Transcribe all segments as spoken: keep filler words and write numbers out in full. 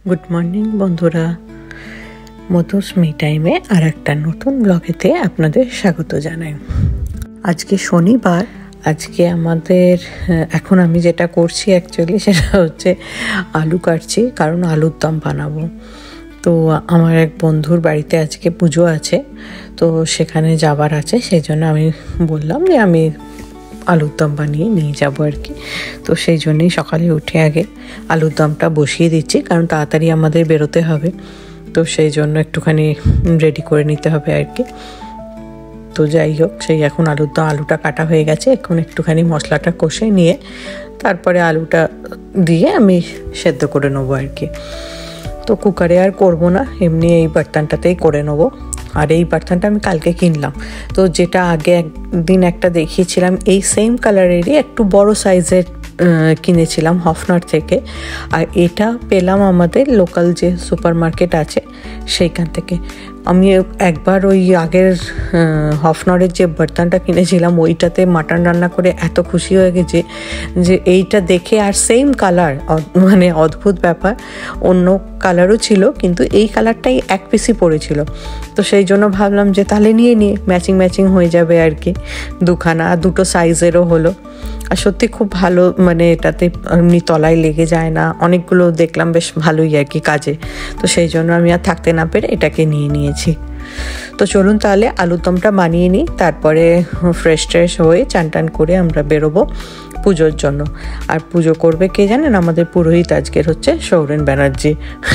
Good morning বন্ধুরা, মধুস মিটাইমে আর একটা নতুন ব্লগেতে আপনাদের স্বাগত জানাই। আজকে শনিবার। আজকে আমাদের এখন আমি যেটা করছি অ্যাকচুয়ালি সেটা হচ্ছে আলু কাটছি, কারণ আলুর দম বানাবো। তো আমার এক বন্ধুর বাড়িতে আজকে পুজো আছে, তো সেখানে যাবার আছে, সেই জন্য আমি বললাম যে আমি আলুর দম বানিয়ে নিয়ে যাবো আর কি। তো সেই জন্যই সকালে উঠে আগে আলুর দমটা বসিয়ে দিচ্ছি, কারণ তাড়াতাড়ি আমাদের বেরোতে হবে, তো সেই জন্য একটুখানি রেডি করে নিতে হবে আর কি। তো যাই হোক, সেই এখন আলুর দম আলুটা কাটা হয়ে গেছে, এখন একটুখানি মশলাটা কষে নিয়ে তারপরে আলুটা দিয়ে আমি সেদ্ধ করে নেবো আর কি। তো কুকারে আর করবো না, এমনি এই বার্তানটাতেই করে নেবো। আর এই বার্তানটা আমি কালকে কিনলাম, তো যেটা আগে একদিন একটা দেখিয়েছিলাম এই সেম কালারেরই একটু বড় সাইজের কিনেছিলাম হফনার থেকে, আর এটা পেলাম আমাদের লোকাল যে সুপার মার্কেট আছে সেইখান থেকে। আমি একবার ওই আগের হফনারের যে বার্তানটা কিনেছিলাম ওইটাতে মাটন রান্না করে এত খুশি হয়ে গেছে যে এইটা দেখে, আর সেম কালার, মানে অদ্ভুত ব্যাপার, অন্য কালারও ছিল কিন্তু এই কালারটাই এক পিসই পড়েছিল। তো সেই জন্য ভাবলাম যে তাহলে নিয়ে নিয়ে ম্যাচিং ম্যাচিং হয়ে যাবে আর কি, দুখানা দুটো সাইজেরও হলো। আর সত্যি খুব ভালো, মানে এটাতে এমনি তলায় লেগে যায় না, অনেকগুলো দেখলাম বেশ ভালোই আর কি কাজে। তো সেই জন্য আমি আর থাকতে না পেরে এটাকে নিয়ে নিয়েছি। তো চলুন তাহলে আলুর দমটা বানিয়ে নিই, তারপরে ফ্রেশ ট্রেশ হয়ে চান টান করে আমরা বেরোবো পুজোর জন্য। আর পুজো করবে কে জানেন, আমাদের পুরোহিত আজকের হচ্ছে সৌরেন ব্যানার্জি।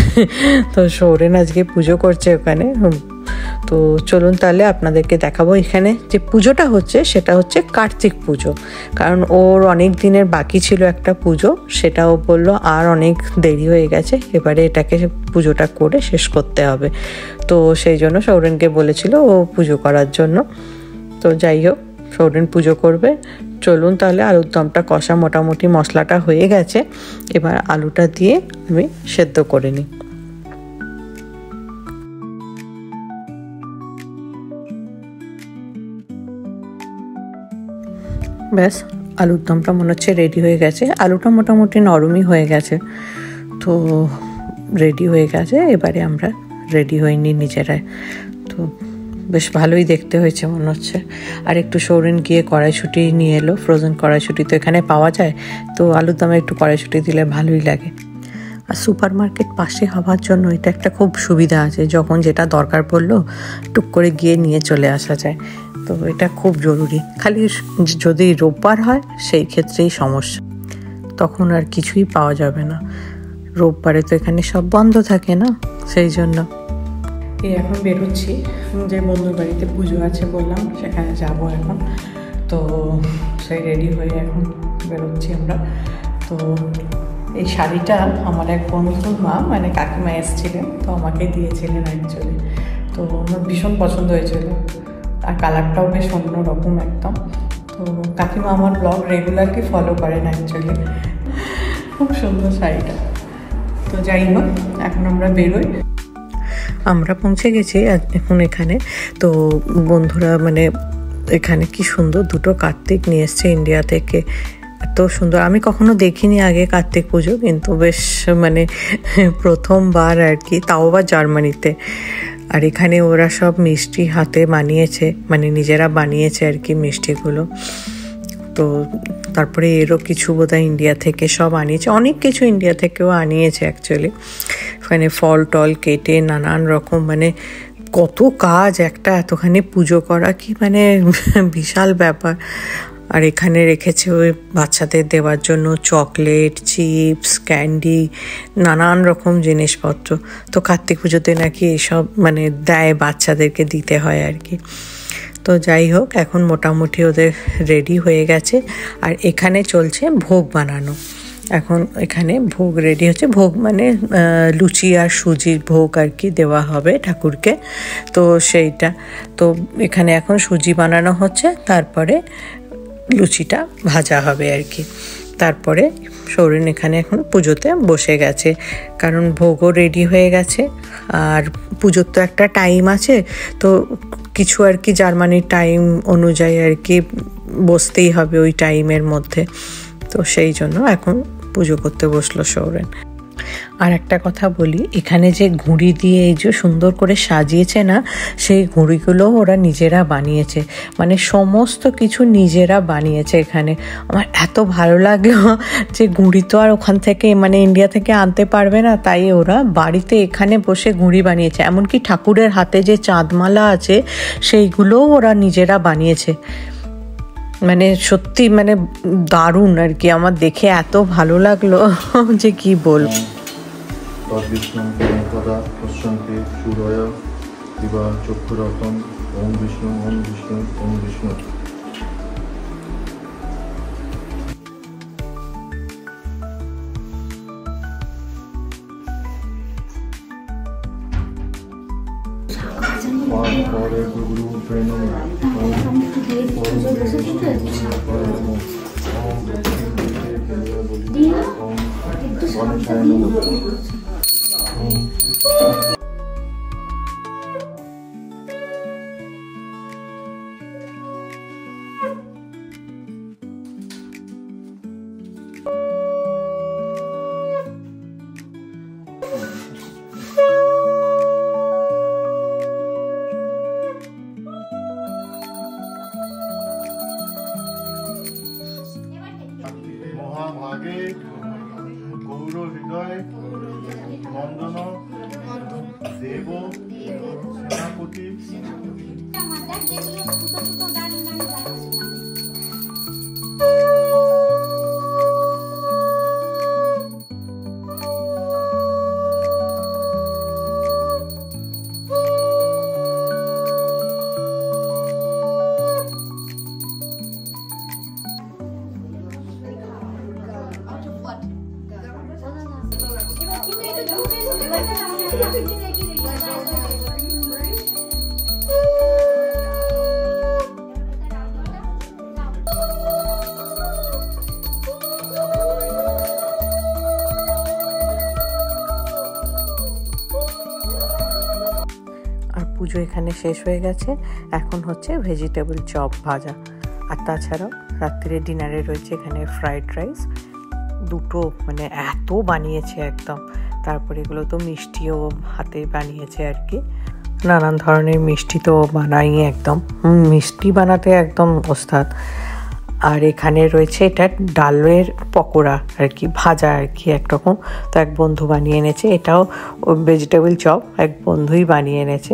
তো সৌরেন আজকে পুজো করছে ওখানে। তো চলুন তাহলে আপনাদেরকে দেখাবো এখানে যে পুজোটা হচ্ছে, সেটা হচ্ছে কার্তিক পুজো, কারণ ওর অনেক দিনের বাকি ছিল একটা পুজো, সেটাও বললো আর অনেক দেরি হয়ে গেছে, এবারে এটাকে পুজোটা করে শেষ করতে হবে। তো সেই জন্য সৌরেনকে বলেছিল ও পুজো করার জন্য। তো যাই হোক, সৌরেন পুজো করবে। চলুন তাহলে আলুর দমটা কষা মোটামুটি মশলাটা হয়ে গেছে, এবার আলুটা দিয়ে আমি সেদ্ধ করে নিই। ব্যাস, আলুর দমটা মনে হচ্ছে রেডি হয়ে গেছে। আলুটা মোটামুটি নরমই হয়ে গেছে, তো রেডি হয়ে গেছে। এবারে আমরা রেডি হয়ে নিই নিজেরাই। তো বেশ ভালোই দেখতে হয়েছে মনে হচ্ছে। আর একটু সৌরেন গিয়ে কড়াইশুঁটি নিয়ে এলো, ফ্রোজেন কড়াইশুঁটি তো এখানে পাওয়া যায়, তো আলুর দমে একটু কড়াইশুঁটি দিলে ভালোই লাগে। আর সুপার মার্কেট পাশে হওয়ার জন্য এটা একটা খুব সুবিধা আছে, যখন যেটা দরকার পড়লো টুক করে গিয়ে নিয়ে চলে আসা যায়। তো এটা খুব জরুরি, খালি যদি রোববার হয় সেই ক্ষেত্রেই সমস্যা, তখন আর কিছুই পাওয়া যাবে না। রোববারে তো এখানে সব বন্ধ থাকে না, সেই জন্য। এই এখন বেরোচ্ছি, যে বন্ধুর বাড়িতে পুজো আছে বললাম সেখানে যাব এখন। তো সেই রেডি হয়ে এখন বেরোচ্ছি আমরা। তো এই শাড়িটা আমার এক বন্ধুর মা, মানে কাকিমা এসেছিলেন, তো আমাকে দিয়েছিলেন অ্যাকচুয়ালি। তো আমার ভীষণ পছন্দ হয়েছিল, আর কালারটাও বেশ অন্যরকম একদম। তো কাকিমা আমার ব্লগ রেগুলারলি ফলো করেন অ্যাকচুয়ালি, খুব সুন্দর শাড়িটা। তো যাই হোক, এখন আমরা বেরোই। আমরা পৌঁছে গেছি এখন এখানে। তো বন্ধুরা, মানে এখানে কি সুন্দর দুটো কার্তিক নিয়ে এসছে ইন্ডিয়া থেকে, এত সুন্দর। আমি কখনো দেখিনি আগে কার্তিক পুজো, কিন্তু বেশ মানে প্রথমবার আর কি, তাও আবার জার্মানিতে। আর এখানে ওরা সব মিষ্টি হাতে বানিয়েছে, মানে নিজেরা বানিয়েছে আর কি মিষ্টিগুলো। তো তারপরে এরও কিছু বোধহয় ইন্ডিয়া থেকে সব আনিয়েছে, অনেক কিছু ইন্ডিয়া থেকেও আনিয়েছে অ্যাকচুয়ালি। মানে ফল টল কেটে নানান রকম, মানে কত কাজ একটা এতখানি পুজো করা, কি মানে বিশাল ব্যাপার। আর এখানে রেখেছে ওই বাচ্চাদের দেওয়ার জন্য চকলেট, চিপস, ক্যান্ডি, নানান রকম জিনিসপত্র। তো কার্তিক পুজোতে নাকি এইসব মানে দেয়, বাচ্চাদেরকে দিতে হয় আর কি। তো যাই হোক, এখন মোটামুটি ওদের রেডি হয়ে গেছে, আর এখানে চলছে ভোগ বানানো। এখন এখানে ভোগ রেডি হচ্ছে, ভোগ মানে লুচি আর সুজির ভোগ আর কি দেওয়া হবে ঠাকুরকে। তো সেইটা, তো এখানে এখন সুজি বানানো হচ্ছে, তারপরে লুচিটা ভাজা হবে আর কি। তারপরে সৌরেন এখানে এখন পুজোতে বসে গেছে, কারণ ভোগও রেডি হয়ে গেছে। আর পুজোর তো একটা টাইম আছে, তো কিছু আর কি জার্মানির টাইম অনুযায়ী আর কি বসতেই হবে ওই টাইমের মধ্যে। তো সেই জন্য এখন পুজো করতে বসলো সৌরেন। আর একটা কথা বলি, এখানে যে ঘুড়ি দিয়ে এই যে সুন্দর করে সাজিয়েছে না, সেই ঘুড়িগুলো ওরা নিজেরা বানিয়েছে, মানে সমস্ত কিছু নিজেরা বানিয়েছে এখানে। আমার এত ভালো লাগলো যে ঘুড়ি তো আর ওখান থেকে মানে ইন্ডিয়া থেকে আনতে পারবে না, তাই ওরা বাড়িতে এখানে বসে ঘুড়ি বানিয়েছে। এমনকি ঠাকুরের হাতে যে চাঁদমালা আছে সেইগুলোও ওরা নিজেরা বানিয়েছে। মানে সত্যি মানে দারুণ আর কি, আমার দেখে এত ভালো লাগলো যে কি বলবো। মহাভাগে গৌর হৃদয় নন্দন দেব সেনাপতি পুজো এখানে শেষ হয়ে গেছে, এখন হচ্ছে ভেজিটেবল চপ ভাজা। আর তাছাড়াও রাত্রে ডিনারে রয়েছে এখানে ফ্রাইড রাইস দুটো, মানে এত বানিয়েছে একদম। তারপরে এগুলো তো মিষ্টিও হাতে বানিয়েছে আর কি, নানান ধরনের মিষ্টি তো বানাই একদম, মিষ্টি বানাতে একদম ওস্তাদ। আর এখানে রয়েছে এটা ডালের পকোড়া আর কি, ভাজা আর কি একরকম, তো এক বন্ধু বানিয়ে এনেছে। এটাও ভেজিটেবল চপ এক বন্ধুই বানিয়ে এনেছে।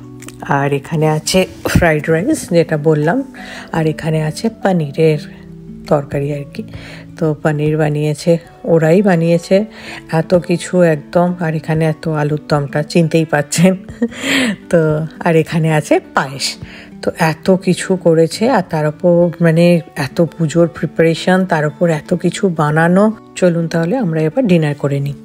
আর এখানে আছে ফ্রাইড রাইস যেটা বললাম, আর এখানে আছে পনিরের তরকারি আর কি, তো পনির বানিয়েছে, ওরাই বানিয়েছে এত কিছু একদম। আর এখানে এত আলুর দমটা চিনতেই পাচ্ছেন তো। আর এখানে আছে পায়েস, তো এত কিছু করেছে। আর তার উপর মানে এত পুজোর প্রিপারেশন, তার উপর এত কিছু বানানো। চলুন তাহলে আমরা এবার ডিনার করে নিই।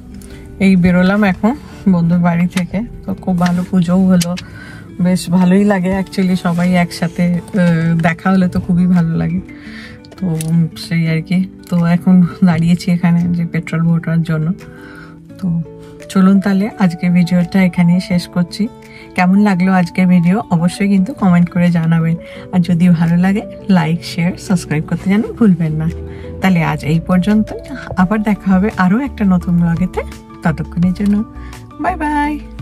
এই বেরোলাম এখন বন্ধুর বাড়ি থেকে, তো খুব ভালো পুজোও হলো, বেশ ভালোই লাগে অ্যাকচুয়ালি, সবাই একসাথে দেখা হলে তো খুবই ভালো লাগে। তো সেই আর কি, তো এখন দাঁড়িয়েছি এখানে যে পেট্রোল ভরার জন্য। তো চলুন তাহলে আজকে ভিডিওটা এখানেই শেষ করছি। কেমন লাগলো আজকের ভিডিও অবশ্যই কিন্তু কমেন্ট করে জানাবেন, আর যদি ভালো লাগে লাইক শেয়ার সাবস্ক্রাইব করতে যেন ভুলবেন না। তাহলে আজ এই পর্যন্ত, আবার দেখা হবে আরও একটা নতুন ব্লগেতে। ততক্ষণের জন্য বাই বাই।